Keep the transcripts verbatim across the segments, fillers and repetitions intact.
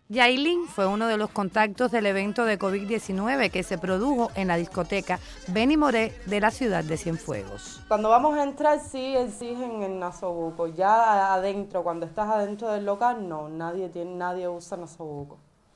Yailin fue uno de los contactos del evento de COVID diecinueve que se produjo en la discoteca Benny Moré de la ciudad de Cienfuegos. Cuando vamos a entrar sí exigen el nasobuco, ya adentro, cuando estás adentro del local, no, nadie, tiene, nadie usa nasobuco.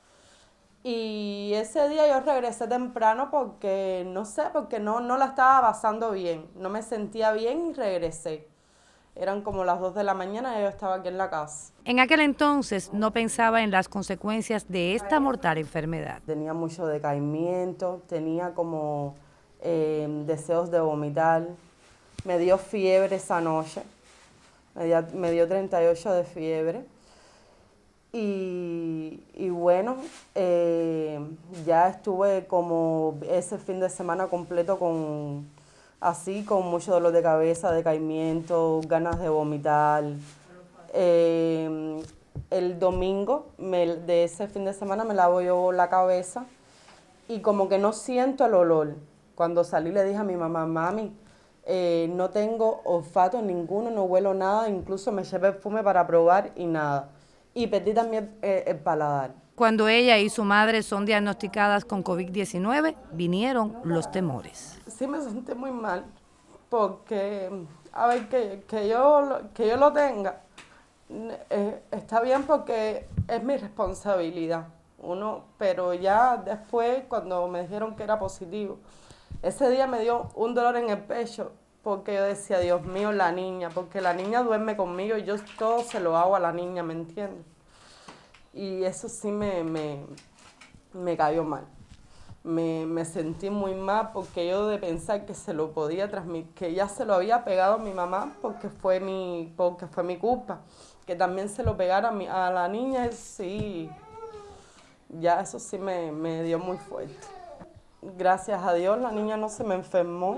Y ese día yo regresé temprano porque, no sé, porque no, no la estaba pasando bien, no me sentía bien y regresé. Eran como las dos de la mañana y yo estaba aquí en la casa. En aquel entonces no pensaba en las consecuencias de esta mortal enfermedad. Tenía mucho decaimiento, tenía como eh, deseos de vomitar, me dio fiebre esa noche, me dio, me dio treinta y ocho de fiebre. Y, y bueno, eh, ya estuve como ese fin de semana completo con, así, con mucho dolor de cabeza, decaimiento, ganas de vomitar. Eh, el domingo me, de ese fin de semana me lavo yo la cabeza y como que no siento el olor. Cuando salí le dije a mi mamá, mami, eh, no tengo olfato ninguno, no huelo nada, incluso me llevé perfume para probar y nada. Y perdí también el, el paladar. Cuando ella y su madre son diagnosticadas con COVID diecinueve, vinieron los temores. Sí me sentí muy mal, porque, a ver, que, que, yo, que yo lo tenga, eh, está bien porque es mi responsabilidad, uno, pero ya después, cuando me dijeron que era positivo, ese día me dio un dolor en el pecho, porque yo decía, Dios mío, la niña, porque la niña duerme conmigo y yo todo se lo hago a la niña, ¿me entiendes? Y eso sí me, me, me cayó mal. Me, me sentí muy mal porque yo de pensar que se lo podía transmitir, que ya se lo había pegado a mi mamá porque fue mi, porque fue mi culpa. Que también se lo pegara a, mi, a la niña, sí, ya eso sí me, me dio muy fuerte. Gracias a Dios la niña no se me enfermó.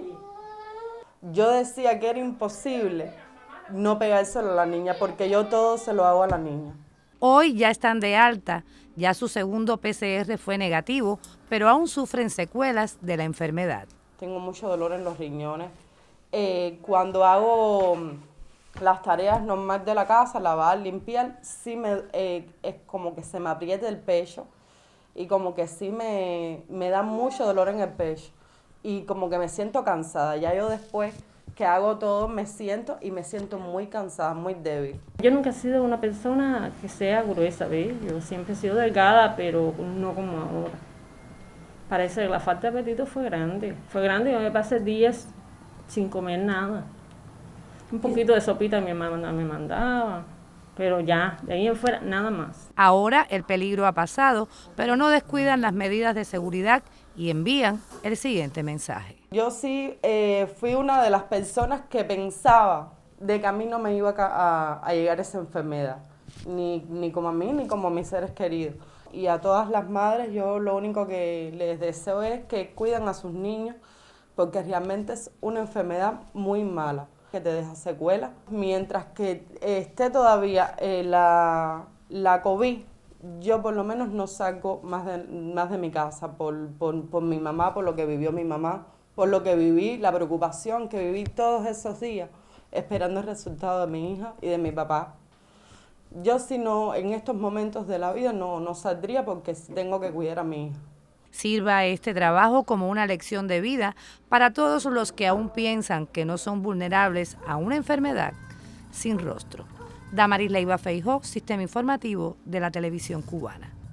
Yo decía que era imposible no pegárselo a la niña porque yo todo se lo hago a la niña. Hoy ya están de alta, ya su segundo P C R fue negativo, pero aún sufren secuelas de la enfermedad. Tengo mucho dolor en los riñones. Eh, cuando hago las tareas normales de la casa, lavar, limpiar, sí me, eh, es como que se me aprieta el pecho y como que sí me, me da mucho dolor en el pecho y como que me siento cansada. Ya yo después que hago todo me siento y me siento muy cansada, muy débil. Yo nunca he sido una persona que sea gruesa, ¿ves? Yo siempre he sido delgada, pero no como ahora. Parece que la falta de apetito fue grande. Fue grande, yo me pasé días sin comer nada. Un poquito de sopita mi mamá me mandaba, pero ya, de ahí en fuera, nada más. Ahora el peligro ha pasado, pero no descuidan las medidas de seguridad y envían el siguiente mensaje. Yo sí eh, fui una de las personas que pensaba de que a mí no me iba a, a, a llegar esa enfermedad, ni, ni como a mí ni como a mis seres queridos. Y a todas las madres yo lo único que les deseo es que cuiden a sus niños, porque realmente es una enfermedad muy mala, que te deja secuelas. Mientras que esté todavía eh, la, la COVID, yo por lo menos no salgo más de, más de mi casa por, por, por mi mamá, por lo que vivió mi mamá, por lo que viví, la preocupación que viví todos esos días, esperando el resultado de mi hija y de mi papá. Yo si no, en estos momentos de la vida no, no saldría porque tengo que cuidar a mi hija. Sirva este trabajo como una lección de vida para todos los que aún piensan que no son vulnerables a una enfermedad sin rostro. Damaris Leiva Feijó, Sistema Informativo de la Televisión Cubana.